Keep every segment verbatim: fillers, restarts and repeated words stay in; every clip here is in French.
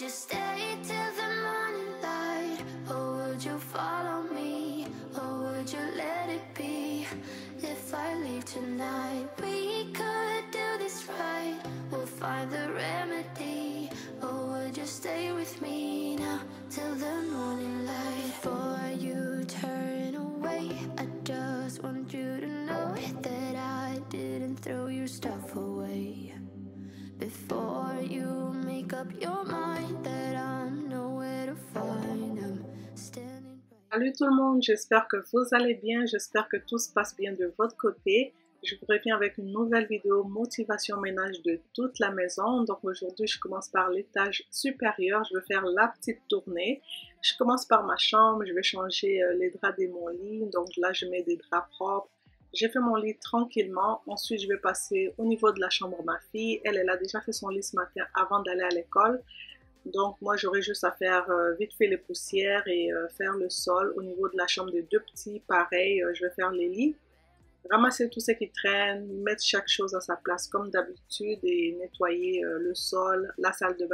you stay till the morning light? Or would you follow me? Or would you let it be? If I leave tonight, we could do this right. We'll find the remedy. Or would you stay with me now till the morning light? Before you turn away, I just want you to know that I didn't throw your stuff away. Before you make up your mind that I'm nowhere to find, I'm standing right. Salut tout le monde, j'espère que vous allez bien, j'espère que tout se passe bien de votre côté. Je vous reviens avec une nouvelle vidéo motivation ménage de toute la maison. Donc aujourd'hui je commence par l'étage supérieur, je vais faire la petite tournée. Je commence par ma chambre, je vais changer les draps de mon lit, donc là je mets des draps propres. J'ai fait mon lit tranquillement, ensuite je vais passer au niveau de la chambre de ma fille. Elle, elle a déjà fait son lit ce matin avant d'aller à l'école. Donc moi j'aurai juste à faire euh, vite fait les poussières et euh, faire le sol. Au niveau de la chambre des deux petits, pareil, euh, je vais faire les lits. Ramasser tout ce qui traîne, mettre chaque chose à sa place comme d'habitude et nettoyer euh, le sol, la salle de bain.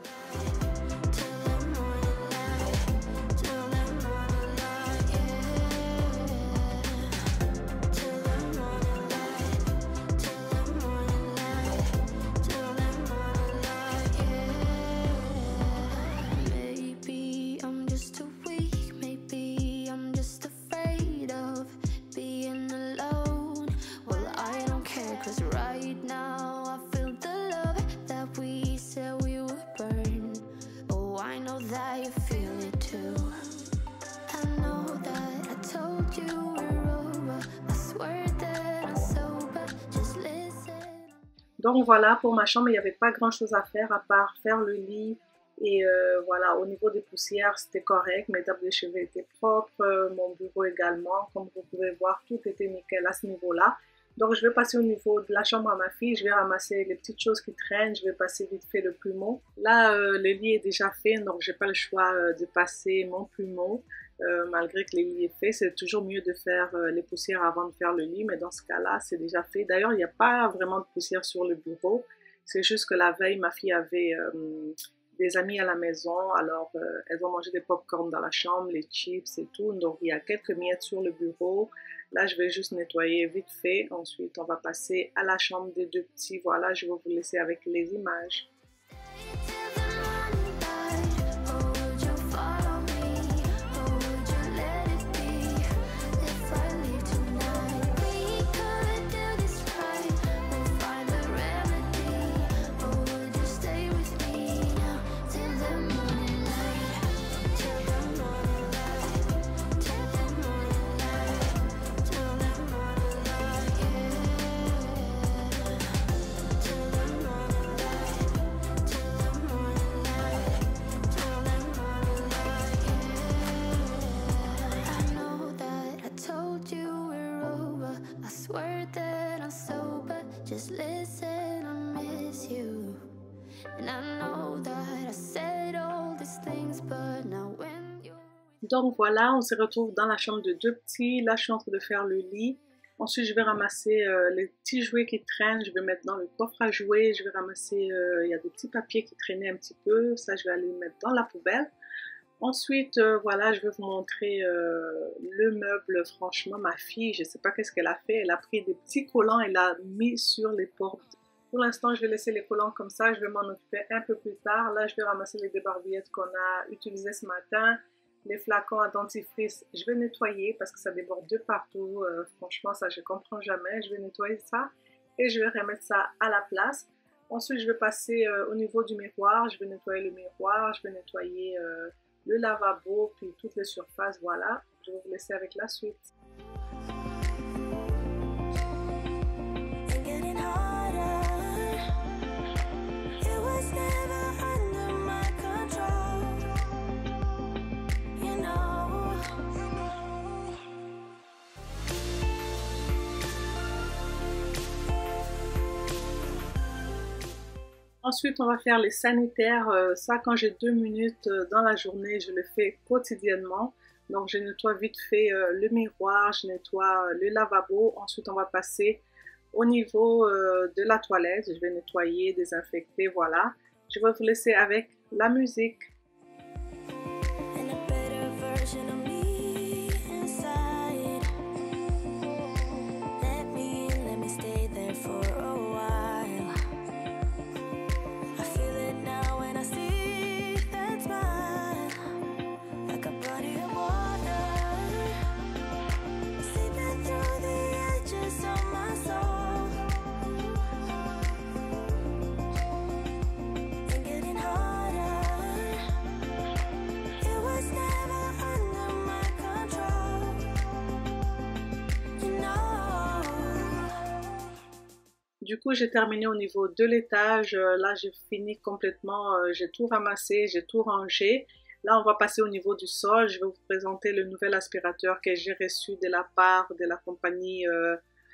Donc voilà, pour ma chambre, il n'y avait pas grand chose à faire à part faire le lit. Et euh, voilà, au niveau des poussières, c'était correct. Mes tables de chevet étaient propres, euh, mon bureau également. Comme vous pouvez voir, tout était nickel à ce niveau-là. Donc je vais passer au niveau de la chambre à ma fille. Je vais ramasser les petites choses qui traînent. Je vais passer vite fait le plumeau. Là, euh, le lit est déjà fait, donc j'ai pas le choix euh, de passer mon plumeau. Euh, malgré que le lit est fait, c'est toujours mieux de faire euh, les poussières avant de faire le lit, mais dans ce cas-là, c'est déjà fait. D'ailleurs, il n'y a pas vraiment de poussière sur le bureau, c'est juste que la veille, ma fille avait euh, des amis à la maison, alors euh, elles ont mangé des pop-corn dans la chambre, les chips et tout, donc il y a quelques miettes sur le bureau. Là, je vais juste nettoyer vite fait, ensuite on va passer à la chambre des deux petits. Voilà, je vais vous laisser avec les images. Just listen, I miss you. And I know that I said all these things, but now when you... Donc voilà, on se retrouve dans la chambre de deux petits. Là, je suis en train de faire le lit. Ensuite, je vais ramasser euh, les petits jouets qui traînent. Je vais mettre dans le coffre à jouets. Je vais ramasser, euh, il y a des petits papiers qui traînaient un petit peu. Ça, je vais aller les mettre dans la poubelle. Ensuite, euh, voilà, je vais vous montrer euh, le meuble. Franchement, ma fille, je ne sais pas qu'est-ce qu'elle a fait. Elle a pris des petits collants et l'a mis sur les portes. Pour l'instant, je vais laisser les collants comme ça. Je vais m'en occuper un peu plus tard. Là, je vais ramasser les débarbouillettes qu'on a utilisées ce matin. Les flacons à dentifrice, je vais nettoyer parce que ça déborde de partout. Euh, franchement, ça, je ne comprends jamais. Je vais nettoyer ça et je vais remettre ça à la place. Ensuite, je vais passer euh, au niveau du miroir. Je vais nettoyer le miroir. Je vais nettoyer... Euh, le lavabo, puis toutes les surfaces, voilà. Je vais vous laisser avec la suite. Ensuite, on va faire les sanitaires. Euh, ça, quand j'ai deux minutes euh, dans la journée, je le fais quotidiennement. Donc, je nettoie vite fait euh, le miroir, je nettoie euh, le lavabo. Ensuite, on va passer au niveau euh, de la toilette. Je vais nettoyer, désinfecter, voilà. Je vais vous laisser avec la musique. Du coup, j'ai terminé au niveau de l'étage. Là, j'ai fini complètement. J'ai tout ramassé, j'ai tout rangé. Là, on va passer au niveau du sol. Je vais vous présenter le nouvel aspirateur que j'ai reçu de la part de la compagnie euh,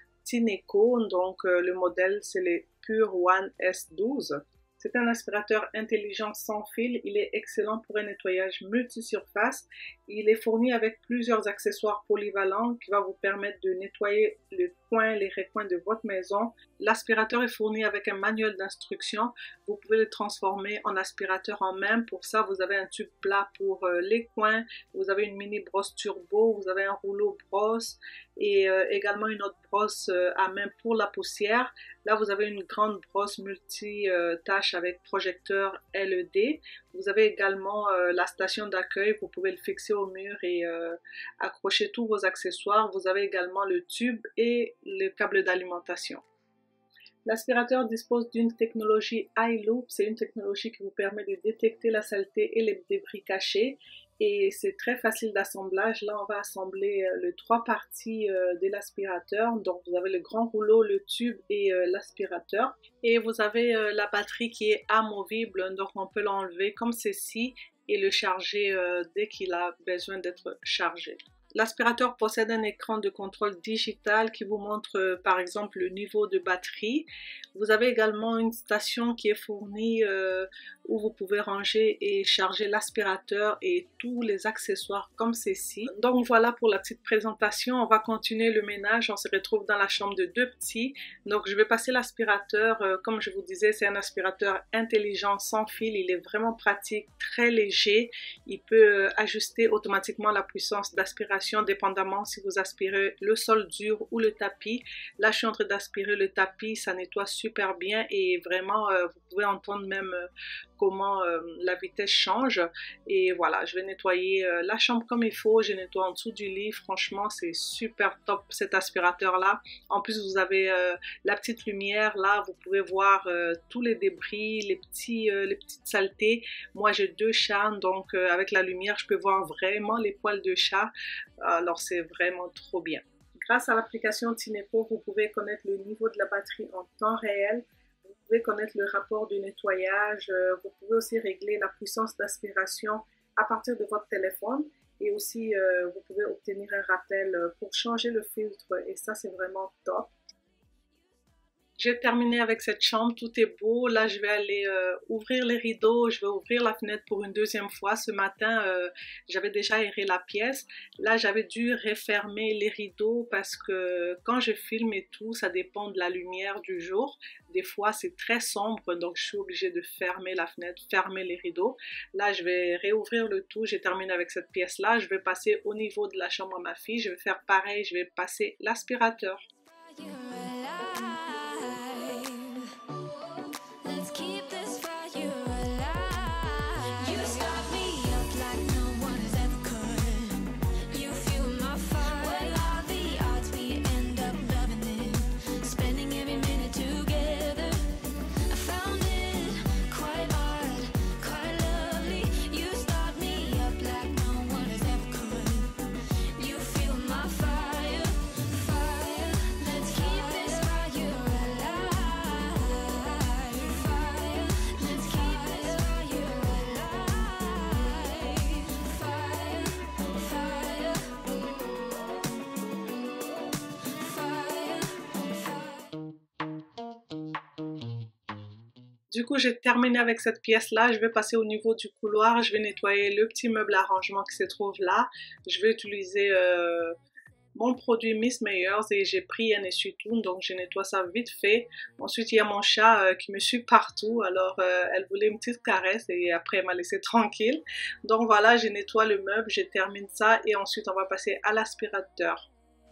Tineco. Donc, euh, le modèle, c'est le Pure One S douze. C'est un aspirateur intelligent sans fil. Il est excellent pour un nettoyage multi-surface. Il est fourni avec plusieurs accessoires polyvalents qui vont vous permettre de nettoyer le coin, les recoins de votre maison. L'aspirateur est fourni avec un manuel d'instruction. Vous pouvez le transformer en aspirateur en main. Pour ça, vous avez un tube plat pour euh, les coins. Vous avez une mini brosse turbo. Vous avez un rouleau brosse et euh, également une autre brosse euh, à main pour la poussière. Là, vous avez une grande brosse multi-tâche avec projecteur L E D. Vous avez également euh, la station d'accueil. Vous pouvez le fixer au mur et euh, accrocher tous vos accessoires. Vous avez également le tube et le câble d'alimentation. L'aspirateur dispose d'une technologie iLoop. C'est une technologie qui vous permet de détecter la saleté et les débris cachés. Et c'est très facile d'assemblage. Là, on va assembler euh, les trois parties euh, de l'aspirateur. Donc, vous avez le grand rouleau, le tube et euh, l'aspirateur. Et vous avez euh, la batterie qui est amovible. Donc, on peut l'enlever comme ceci et le charger euh, dès qu'il a besoin d'être chargé. L'aspirateur possède un écran de contrôle digital qui vous montre euh, par exemple le niveau de batterie. Vous avez également une station qui est fournie euh, où vous pouvez ranger et charger l'aspirateur et tous les accessoires comme ceci. Donc voilà pour la petite présentation. On va continuer le ménage. On se retrouve dans la chambre de deux petits. Donc je vais passer l'aspirateur. Euh, comme je vous disais, c'est un aspirateur intelligent sans fil. Il est vraiment pratique, très léger. Il peut euh, ajuster automatiquement la puissance d'aspiration dépendamment si vous aspirez le sol dur ou le tapis. Là, je suis en train d'aspirer le tapis. Ça nettoie super bien et vraiment, euh, vous pouvez entendre même euh, comment euh, la vitesse change. Et voilà, je vais nettoyer euh, la chambre comme il faut. Je nettoie en dessous du lit. Franchement, c'est super top cet aspirateur-là. En plus, vous avez euh, la petite lumière. Là, vous pouvez voir euh, tous les débris, les, petits, euh, les petites saletés. Moi, j'ai deux chats, donc euh, avec la lumière, je peux voir vraiment les poils de chat. Alors, c'est vraiment trop bien. Grâce à l'application Tineco, vous pouvez connaître le niveau de la batterie en temps réel. Vous pouvez connaître le rapport du nettoyage. Vous pouvez aussi régler la puissance d'aspiration à partir de votre téléphone. Et aussi, euh, vous pouvez obtenir un rappel pour changer le filtre. Et ça, c'est vraiment top. J'ai terminé avec cette chambre, tout est beau. Là, je vais aller euh, ouvrir les rideaux, je vais ouvrir la fenêtre pour une deuxième fois. Ce matin, euh, j'avais déjà aéré la pièce. Là, j'avais dû refermer les rideaux parce que quand je filme et tout, ça dépend de la lumière du jour. Des fois, c'est très sombre, donc je suis obligée de fermer la fenêtre, fermer les rideaux. Là, je vais réouvrir le tout. J'ai terminé avec cette pièce-là. Je vais passer au niveau de la chambre à ma fille. Je vais faire pareil, je vais passer l'aspirateur. Du coup, j'ai terminé avec cette pièce-là. Je vais passer au niveau du couloir. Je vais nettoyer le petit meuble à rangement qui se trouve là. Je vais utiliser euh, mon produit Miss Meyers et j'ai pris un essuie-tout, donc je nettoie ça vite fait. Ensuite, il y a mon chat euh, qui me suit partout, alors euh, elle voulait une petite caresse et après elle m'a laissé tranquille. Donc voilà, je nettoie le meuble, je termine ça et ensuite on va passer à l'aspirateur.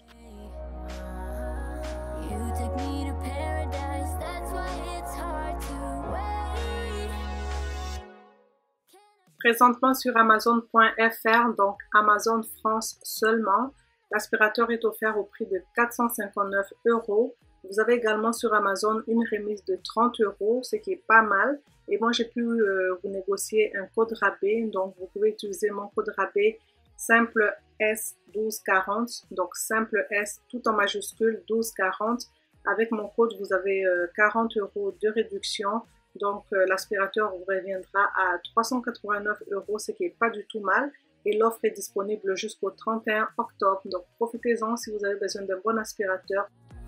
Présentement sur Amazon point F R, donc Amazon France seulement, l'aspirateur est offert au prix de quatre cent cinquante-neuf euros. Vous avez également sur Amazon une remise de trente euros, ce qui est pas mal. Et moi, j'ai pu euh, vous négocier un code rabais. Donc, vous pouvez utiliser mon code rabais simple S douze quarante. Donc, simple S tout en majuscule douze quarante. Avec mon code, vous avez euh, quarante euros de réduction. Donc, euh, l'aspirateur vous reviendra à trois cent quatre-vingt-neuf euros, ce qui est pas du tout mal. Et l'offre est disponible jusqu'au trente et un octobre. Donc, profitez-en si vous avez besoin d'un bon aspirateur.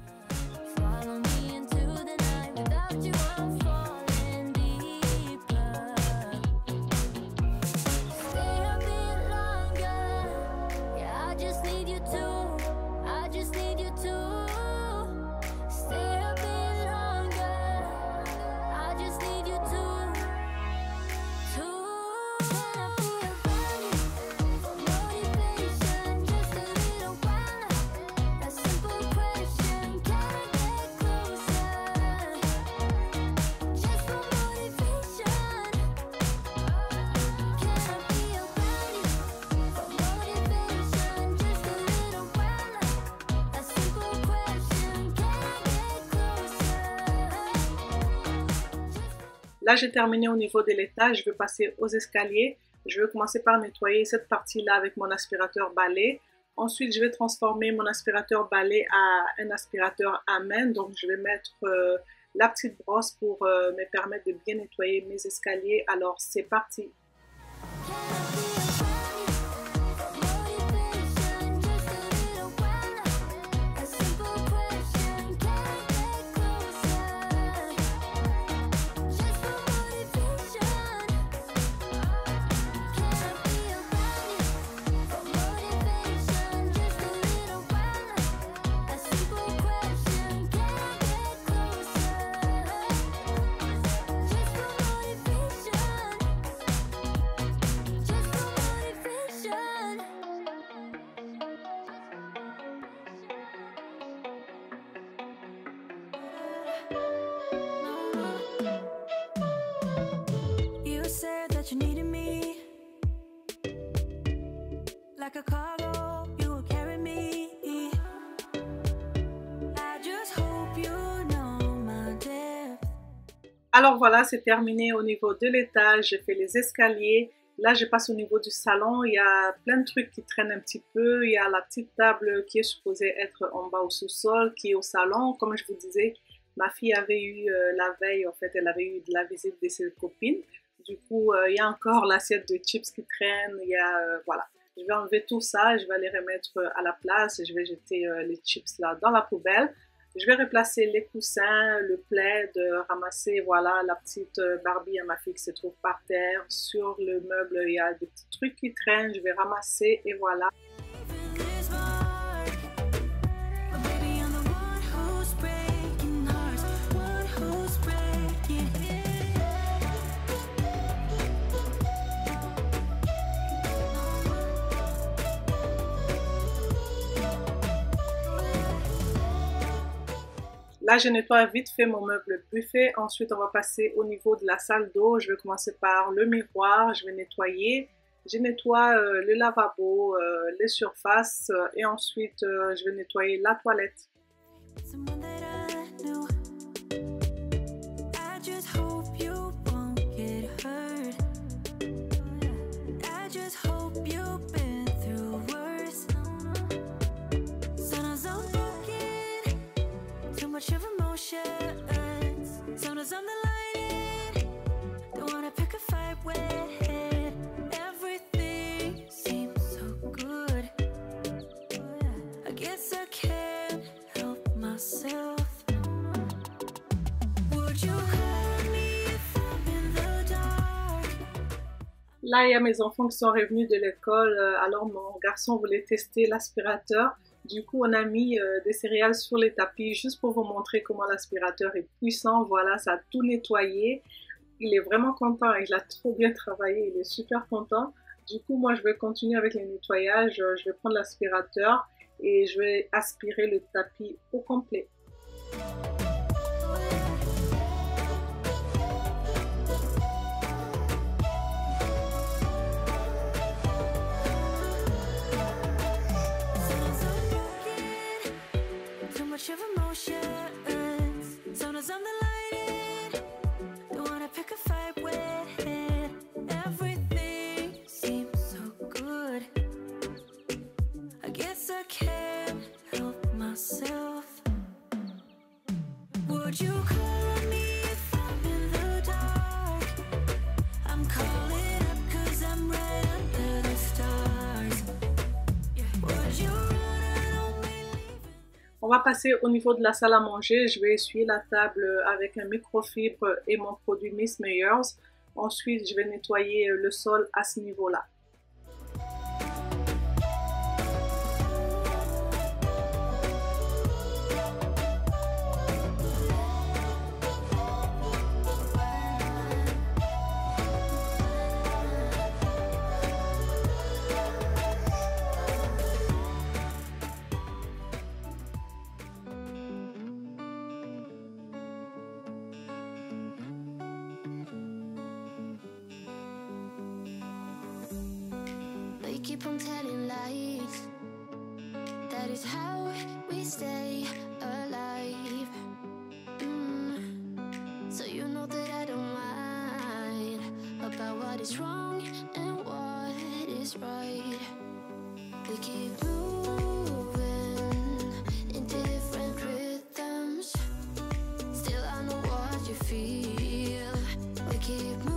Là, j'ai terminé au niveau de l'étage, je vais passer aux escaliers. Je vais commencer par nettoyer cette partie-là avec mon aspirateur balai. Ensuite, je vais transformer mon aspirateur balai à un aspirateur à main. Donc, je vais mettre euh, la petite brosse pour euh, me permettre de bien nettoyer mes escaliers. Alors, c'est parti! You needed me like a cargo, you will carry me. I just hope you know my depth. Alors voilà, c'est terminé au niveau de l'étage. J'ai fait les escaliers. Là, je passe au niveau du salon. Il y a plein de trucs qui traînent un petit peu. Il y a la petite table qui est supposée être en bas au sous-sol, qui est au salon. Comme je vous disais, ma fille avait eu euh, la veille, en fait, elle avait eu de la visite de ses copines. Du coup, euh, il y a encore l'assiette de chips qui traîne, il y a, euh, voilà. Je vais enlever tout ça, je vais les remettre à la place, et je vais jeter euh, les chips là dans la poubelle. Je vais replacer les coussins, le plaid, euh, ramasser, voilà, la petite euh, Barbie à ma fille qui se trouve par terre. Sur le meuble, il y a des petits trucs qui traînent, je vais ramasser, et voilà. Là, je nettoie vite fait mon meuble buffet. Ensuite, on va passer au niveau de la salle d'eau. Je vais commencer par le miroir. Je vais nettoyer. Je nettoie euh, le lavabo, euh, les surfaces euh, et ensuite, euh, je vais nettoyer la toilette. Much of emotions, sometimes I'm the light, don't wanna pick a fight with, everything seems so good, I guess I can't help myself, would you hurt me if I'm in the dark? Là, il y a mes enfants qui sont revenus de l'école, alors mon garçon voulait tester l'aspirateur. Du coup, on a mis euh, des céréales sur les tapis juste pour vous montrer comment l'aspirateur est puissant. Voilà, ça a tout nettoyé. Il est vraiment content, il a trop bien travaillé, il est super content. Du coup, moi, je vais continuer avec les nettoyages. Je vais prendre l'aspirateur et je vais aspirer le tapis au complet. On va passer au niveau de la salle à manger. Je vais essuyer la table avec un microfibre et mon produit Miss Meyers. Ensuite, je vais nettoyer le sol à ce niveau-là. Keep on telling lies. That is how we stay alive. Mm. So you know that I don't mind about what is wrong and what is right. We keep moving in different rhythms. Still I know what you feel. We keep moving.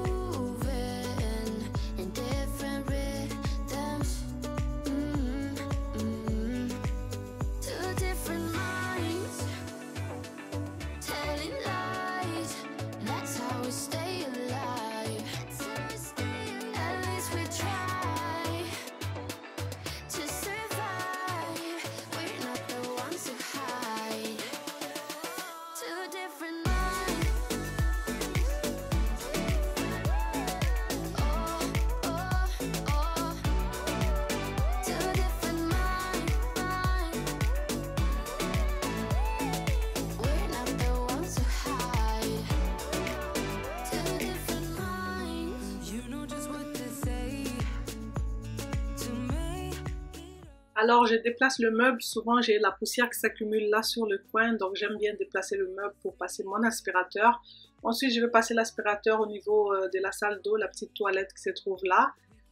Alors, je déplace le meuble. Souvent, j'ai la poussière qui s'accumule là sur le coin. Donc, j'aime bien déplacer le meuble pour passer mon aspirateur. Ensuite, je vais passer l'aspirateur au niveau de la salle d'eau, la petite toilette qui se trouve là.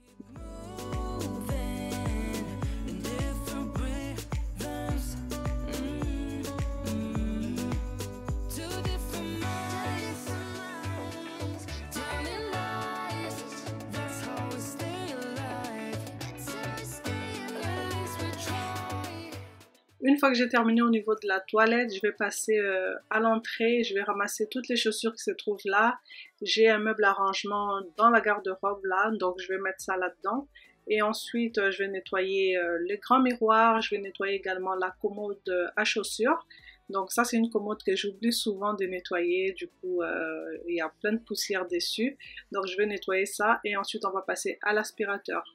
Une fois que j'ai terminé au niveau de la toilette, je vais passer euh, à l'entrée, je vais ramasser toutes les chaussures qui se trouvent là. J'ai un meuble à rangement dans la garde-robe là, donc je vais mettre ça là-dedans. Et ensuite, euh, je vais nettoyer euh, les grands miroirs, je vais nettoyer également la commode à chaussures. Donc ça, c'est une commode que j'oublie souvent de nettoyer, du coup, euh, il y a plein de poussière dessus. Donc je vais nettoyer ça et ensuite on va passer à l'aspirateur.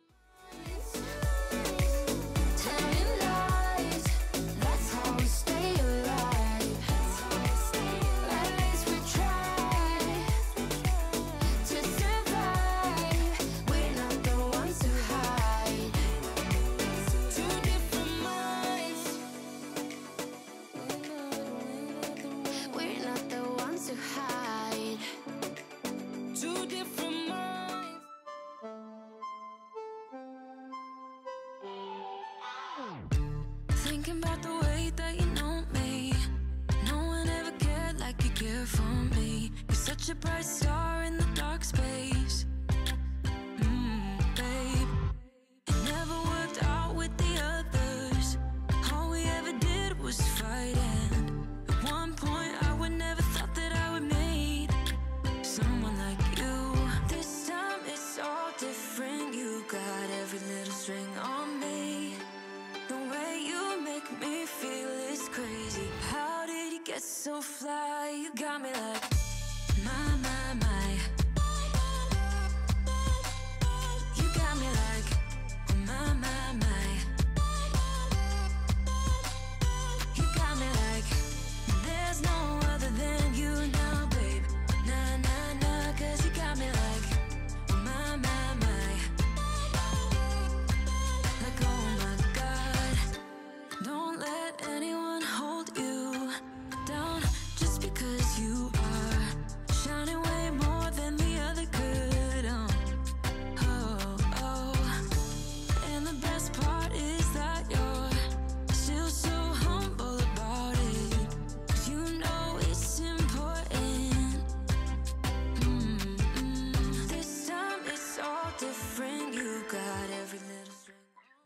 Thinking about the way that you know me. No one ever cared like you care for me. You're such a bright star in the dark space. Mm, babe, it never worked out with the others. All we ever did was fight, and at one point I would never thought that I would meet someone like you. This time it's all different. You got every little string on me. The way you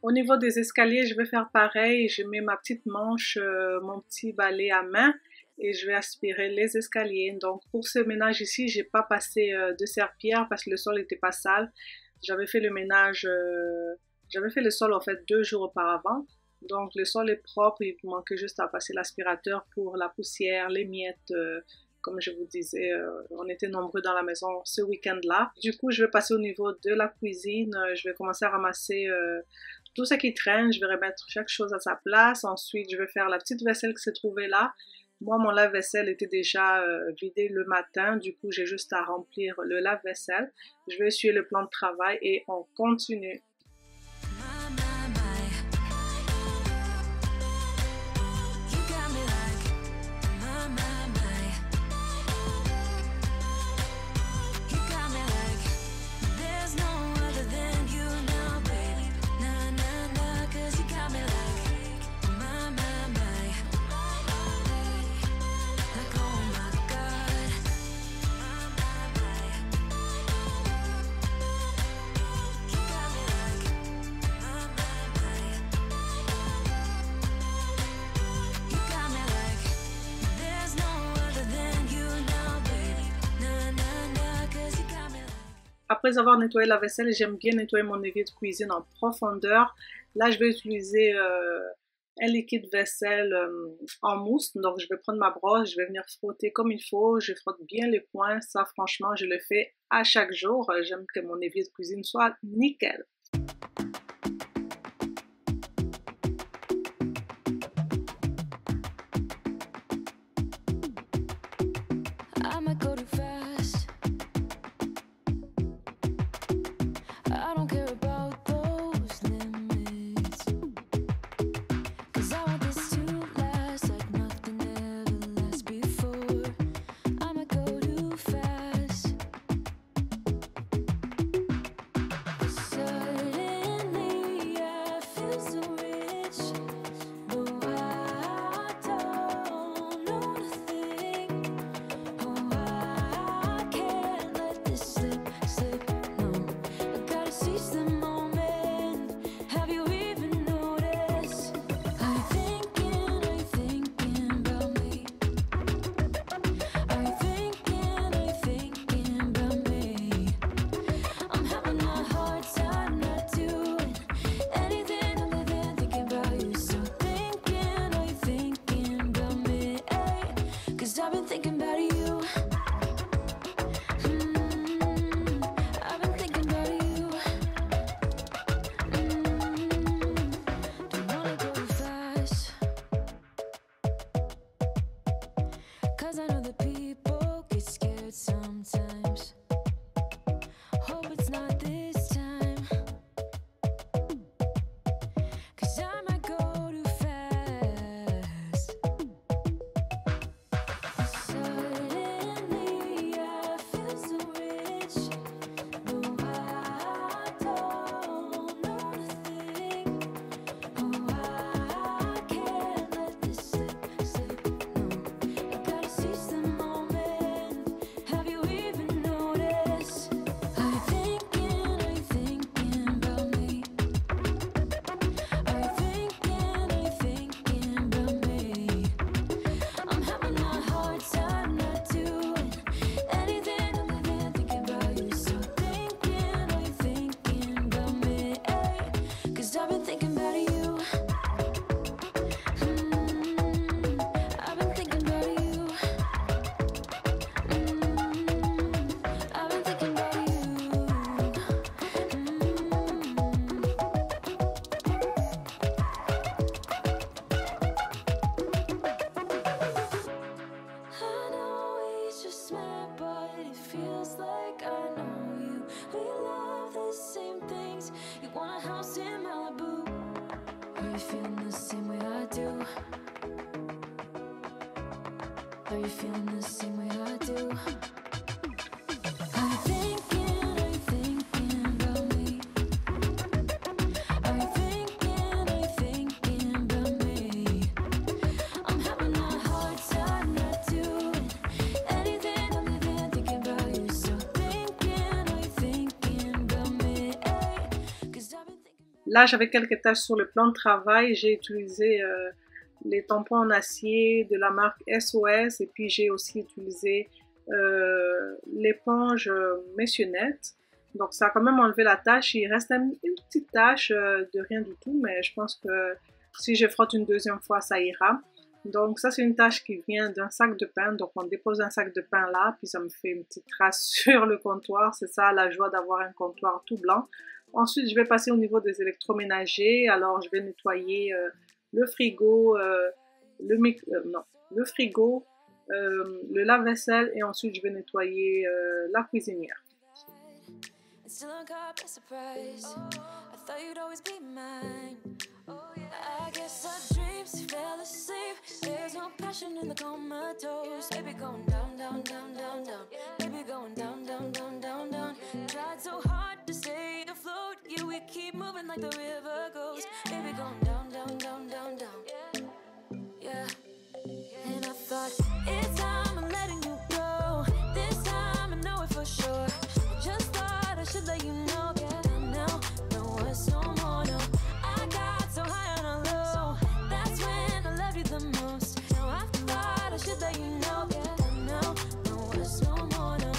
Au niveau des escaliers, je vais faire pareil. Je mets ma petite manche, euh, mon petit balai à main et je vais aspirer les escaliers. Donc pour ce ménage ici, j'ai pas passé euh, de serpillère parce que le sol était pas sale. J'avais fait le ménage, euh, j'avais fait le sol en fait deux jours auparavant. Donc le sol est propre, il manquait juste à passer l'aspirateur pour la poussière, les miettes. Euh, comme je vous disais, euh, on était nombreux dans la maison ce week-end-là. Du coup, je vais passer au niveau de la cuisine. Je vais commencer à ramasser euh, tout ce qui traîne. Je vais remettre chaque chose à sa place. Ensuite, je vais faire la petite vaisselle qui s'est trouvée là. Moi, mon lave-vaisselle était déjà euh, vidé le matin. Du coup, j'ai juste à remplir le lave-vaisselle. Je vais essuyer le plan de travail et on continue. Après avoir nettoyé la vaisselle, j'aime bien nettoyer mon évier de cuisine en profondeur. Là, je vais utiliser euh, un liquide vaisselle euh, en mousse. Donc, je vais prendre ma brosse, je vais venir frotter comme il faut. Je frotte bien les coins. Ça, franchement, je le fais à chaque jour. J'aime que mon évier de cuisine soit nickel. Are you feeling the same way I do? Are you thinking, are you thinking about me? Are you thinking, are you thinking about me? I'm having a hard time not doing anything other than thinking about you. So thinking, are you thinking about me? 'Cause I've been thinking. Là, j'avais quelques tâches sur le plan de travail. J'ai utilisé euh, les tampons en acier de la marque S O S et puis j'ai aussi utilisé euh, l'éponge Messionnette. Donc, ça a quand même enlevé la tâche. Il reste une, une petite tâche euh, de rien du tout, mais je pense que si je frotte une deuxième fois, ça ira. Donc, ça, c'est une tâche qui vient d'un sac de pain. Donc, on dépose un sac de pain là, puis ça me fait une petite trace sur le comptoir. C'est ça, la joie d'avoir un comptoir tout blanc. Ensuite, je vais passer au niveau des électroménagers. Alors, je vais nettoyer euh, le frigo, euh, le, euh, non, le frigo, euh, le lave-vaisselle et ensuite, je vais nettoyer euh, la cuisinière. Still uncaught by surprise. I thought you'd always be mine. I guess our dreams fell asleep. There's no passion in the comatose. Baby going down, down, down, down, down. Baby going down, down, down, down, down. Tried so hard to stay afloat. Yeah, we keep moving like the river goes. Baby going down, down, down, down, down. Yeah. And I thought it's time I'm letting you go. This time I know it for sure. Just thought I should let you know, yeah. Now, no it's no more, no. I got so high on a low. That's when I love you the most. Now I thought I should let you know, yeah. Now, no it's no more, no.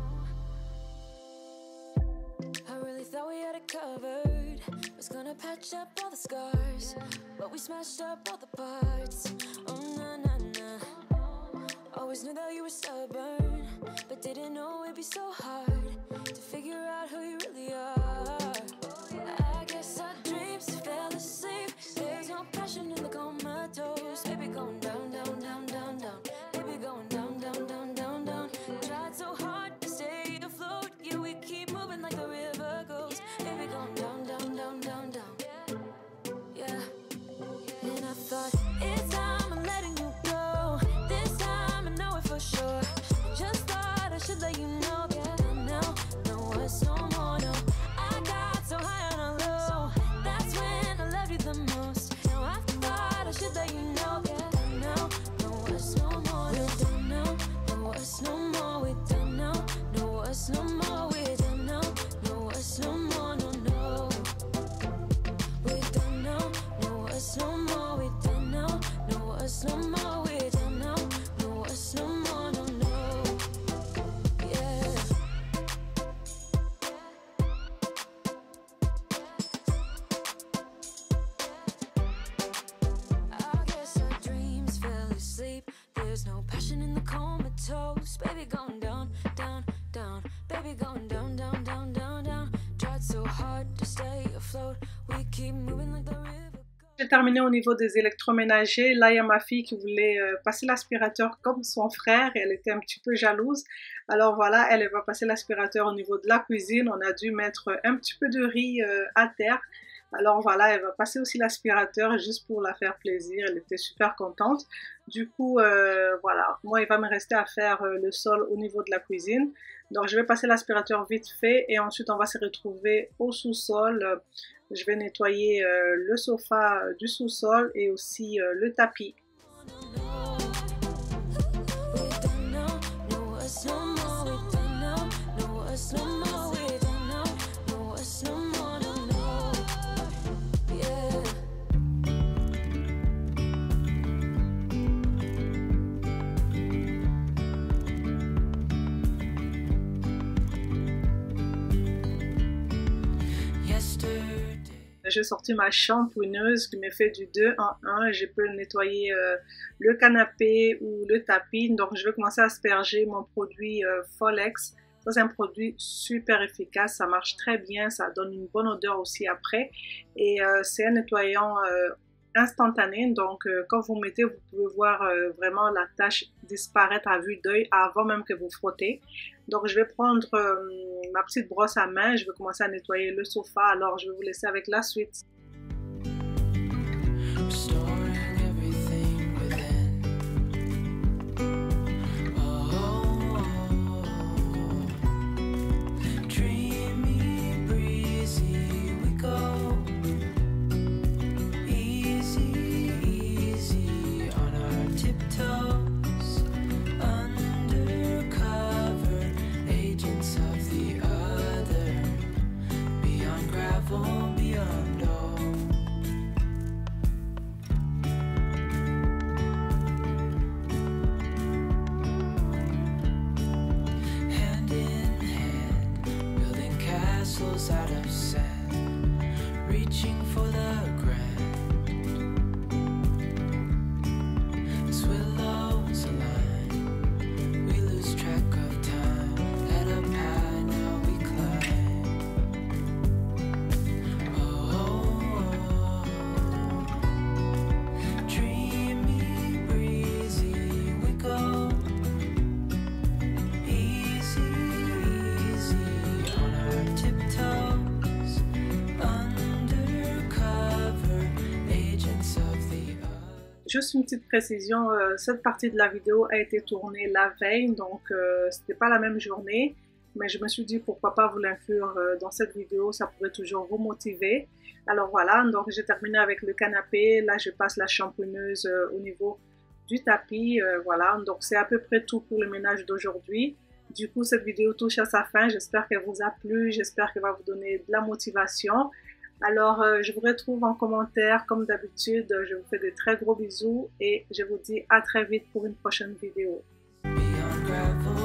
I really thought we had it covered. Was gonna patch up all the scars, but we smashed up all the parts. Oh na na na. Always knew that you were stubborn, but didn't know it'd be so hard to figure out who you really are. I guess our dreams fell asleep. There's no passion in the comatose. Baby going down, down, down, down, down. Baby going down, down, down, down, down. Tried so hard to stay afloat. Yeah, we keep moving like the river goes. Baby going down, down, down, down, down. Yeah. And I thought it's time I'm letting you go. This time I know it for sure. Just thought I should let you know, yeah. Now, no it's no more, no. I got so high on a low. That's when I love you the most. Now I thought I should let you know, yeah. Now, no it's no more, we're done now. No it's no more, we're done now. No it's no more, we're done now. No it's no more, no, no. We're done now. No it's no more, we're done now. No it's no more, we're done now. No it's no more, no, no. Yeah. I guess our dreams fell asleep. There's no passion in the comatose. Baby going down, down, down. Baby going down, down, down, down, down. Tried so hard to stay afloat. We keep moving like the river. J'ai terminé au niveau des électroménagers. Là, il y a ma fille qui voulait euh, passer l'aspirateur comme son frère et elle était un petit peu jalouse. Alors voilà, elle, elle va passer l'aspirateur au niveau de la cuisine. On a dû mettre un petit peu de riz euh, à terre. Alors voilà, elle va passer aussi l'aspirateur juste pour la faire plaisir. Elle était super contente. Du coup, euh, voilà, moi, il va me rester à faire euh, le sol au niveau de la cuisine. Donc, je vais passer l'aspirateur vite fait et ensuite, on va se retrouver au sous-sol. Je vais nettoyer euh, le sofa du sous-sol et aussi euh, le tapis. J'ai sorti ma shampooineuse qui me fait du deux en un. Je peux nettoyer euh, le canapé ou le tapis. Donc, je vais commencer à asperger mon produit euh, Folex. Ça, c'est un produit super efficace. Ça marche très bien. Ça donne une bonne odeur aussi après. Et euh, c'est un nettoyant euh, instantané. Donc, euh, quand vous mettez, vous pouvez voir euh, vraiment la tache disparaître à vue d'œil avant même que vous frottez. Donc, je vais prendre euh, ma petite brosse à main. Je vais commencer à nettoyer le sofa. Alors, je vais vous laisser avec la suite. Beyond of sand, reaching for the grand. As willows align, we lose track of time. Head up high, now we climb. Oh, oh, oh. Dreamy, breezy, we go. Easy, easy on our tiptoes. Undercover agents of the earth. Juste une petite précision, euh, cette partie de la vidéo a été tournée la veille, donc euh, c'était pas la même journée, mais je me suis dit pourquoi pas vous l'inclure euh, dans cette vidéo, ça pourrait toujours vous motiver. Alors voilà, donc j'ai terminé avec le canapé, là je passe la shampooineuse euh, au niveau du tapis, euh, voilà, donc c'est à peu près tout pour le ménage d'aujourd'hui. Du coup cette vidéo touche à sa fin, j'espère qu'elle vous a plu, j'espère qu'elle va vous donner de la motivation. Alors, euh, je vous retrouve en commentaire comme d'habitude. Je vous fais de très gros bisous et je vous dis à très vite pour une prochaine vidéo. Beyond gravel.